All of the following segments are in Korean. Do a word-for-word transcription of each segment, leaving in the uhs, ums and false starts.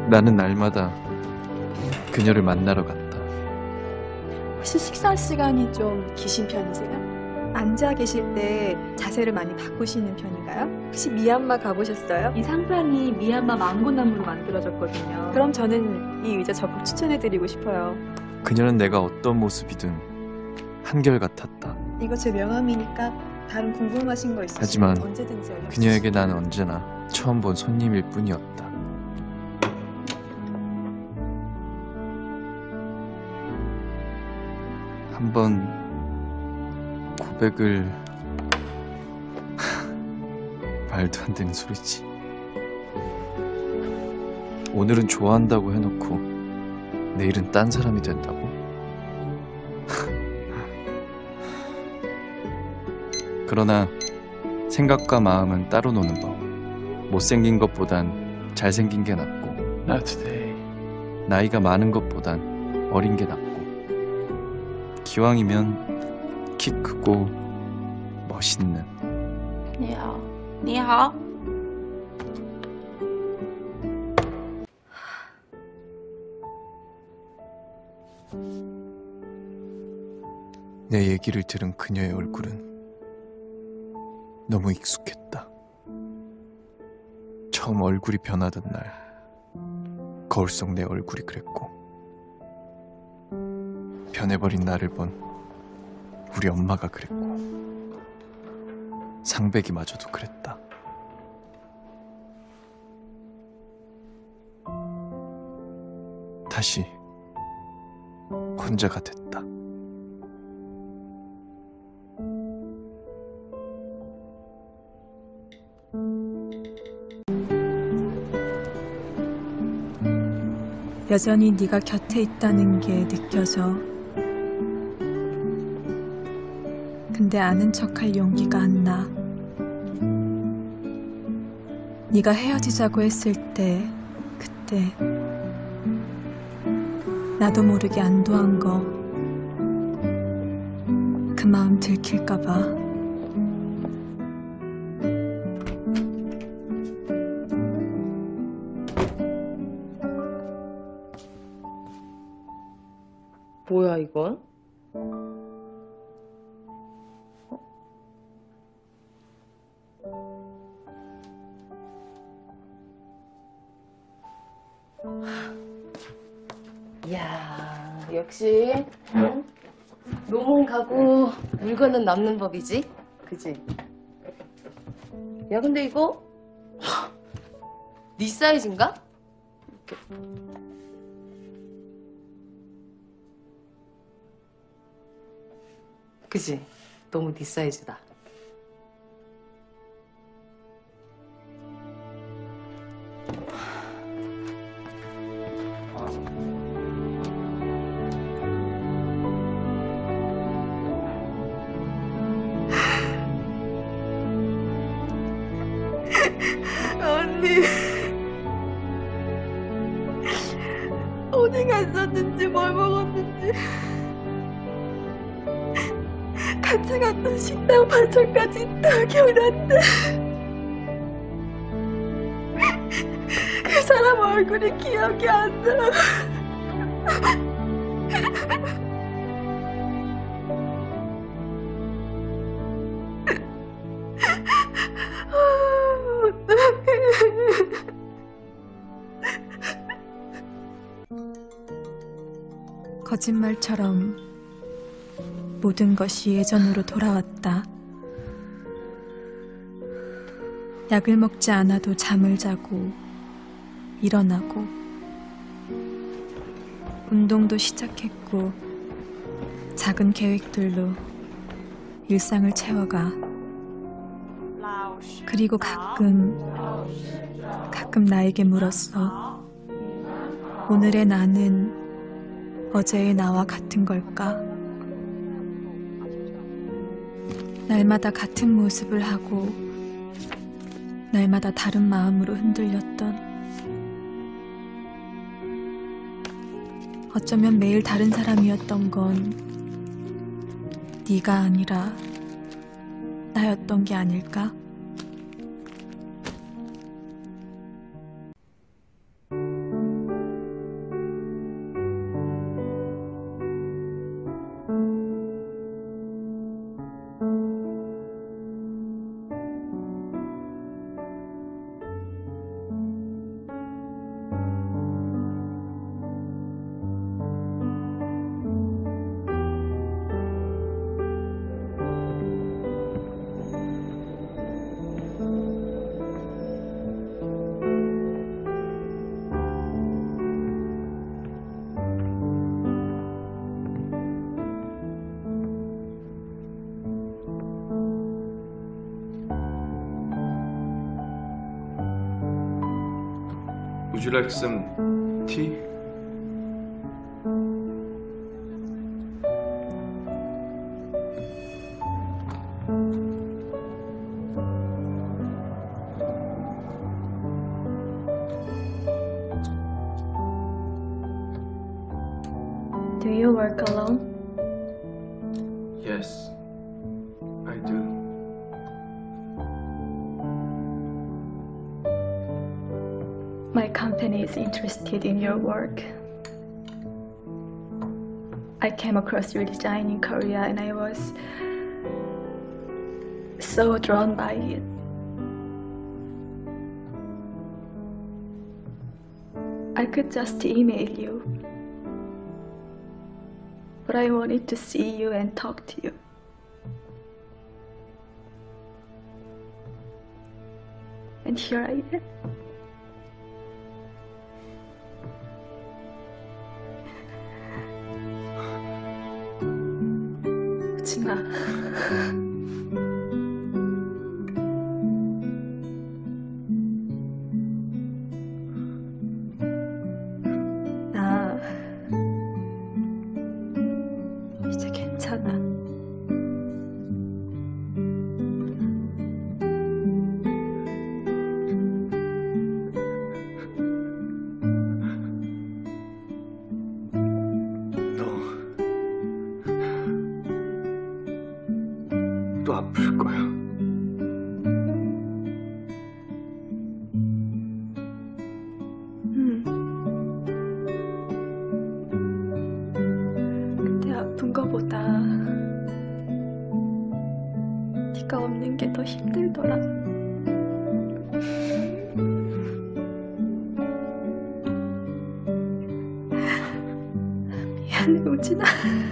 나는 날마다 그녀를 만나러 갔다. 혹시 식사 시간이 좀 기신 편이세요? 앉아 계실 때 자세를 많이 바꾸시는 편인가요? 혹시 미얀마 가보셨어요? 이 상판이 미얀마 망고나무로 만들어졌거든요. 그럼 저는 이 의자 적극 추천해드리고 싶어요. 그녀는 내가 어떤 모습이든 한결같았다. 이거 제 명함이니까 다른 궁금하신 거 있으시면 하지만 언제든지 연락 주세요. 그녀에게 난 언제나 처음 본 손님일 뿐이었다. 한번 고백을... 말도 안 되는 소리지. 오늘은 좋아한다고 해놓고 내일은 딴 사람이 된다고? 그러나 생각과 마음은 따로 노는 법. 못생긴 것보단 잘생긴 게 낫고, Not today. 나이가 많은 것보단 어린 게 낫고, 기왕이면 키 크고 멋있는. 你好，你好。 내 얘기를 들은 그녀의 얼굴은 너무 익숙했다. 처음 얼굴이 변하던 날 거울 속 내 얼굴이 그랬고, 변해버린 나를 본 우리 엄마가 그랬고, 상백이마저도 그랬다. 다시 혼자가 됐다. 여전히 네가 곁에 있다는 게 느껴져. 근데 아는 척할 용기가 안 나. 네가 헤어지자고 했을 때 그때 나도 모르게 안도한 거, 그 마음 들킬까 봐. 뭐야 이건? 이야, 역시 응? 노문 가고 물건은 남는 법이지, 그지? 야, 근데 이거 네 사이즈인가? 이렇게. 그지? 너무 네 사이즈다. 언니 어디 갔었는지 뭘 먹었는지 같이 갔던 식당 반찬까지 다 기억난다. 그 사람 얼굴이 기억이 안 나. 거짓말처럼 모든 것이 예전으로 돌아왔다. 약을 먹지 않아도 잠을 자고 일어나고 운동도 시작했고 작은 계획들로 일상을 채워가. 그리고 가끔 가끔 나에게 물었어. 오늘의 나는 어제의 나와 같은 걸까? 날마다 같은 모습을 하고 날마다 다른 마음으로 흔들렸던, 어쩌면 매일 다른 사람이었던 건 네가 아니라 나였던 게 아닐까? Would you like some tea? Do you work alone? Yes, I do. My company is interested in your work. I came across your design in Korea and I was so drawn by it. I could just email you, but I wanted to see you and talk to you. And here I am. 진아. 나 이제 괜찮아. 또 아플 거야. 응. 근데 아픈 거보다 네가 없는 게 더 힘들더라. 미안해, 우진아.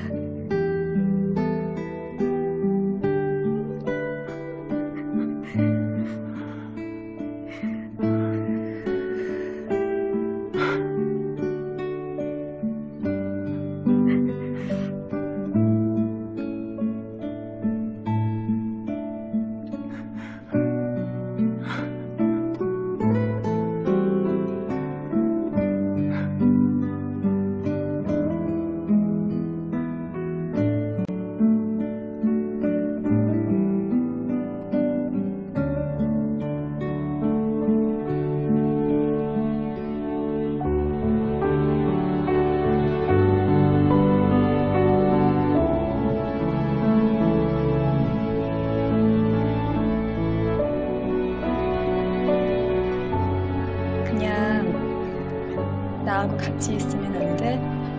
그냥 나하고 같이 있으면 안 돼?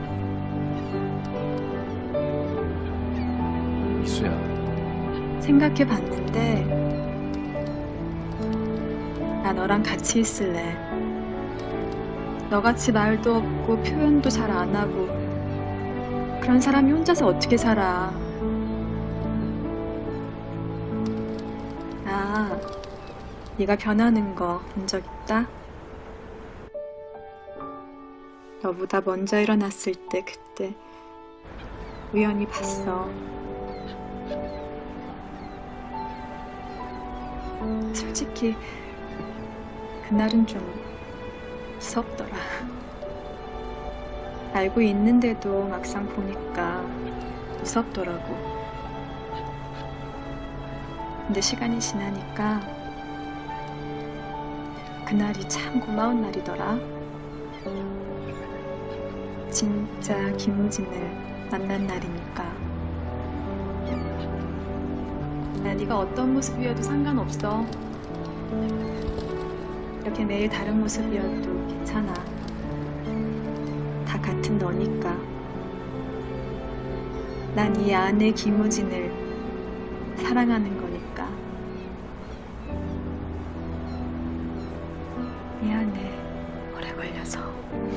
이수야, 생각해 봤는데 나 너랑 같이 있을래. 너같이 말도 없고 표현도 잘 안 하고 그런 사람이 혼자서 어떻게 살아. 나 네가 변하는 거 본 적 있다? 너보다 먼저 일어났을 때 그때 우연히 봤어. 솔직히 그날은 좀 무섭더라. 알고 있는데도 막상 보니까 무섭더라고. 근데 시간이 지나니까 그날이 참 고마운 날이더라. 진짜 김우진을 만난 날이니까. 나 네가 어떤 모습이어도 상관없어. 이렇게 매일 다른 모습이어도 괜찮아. 다 같은 너니까. 난 이 안에 김우진을 사랑하는 거니까. 미안해, 오래 걸려서.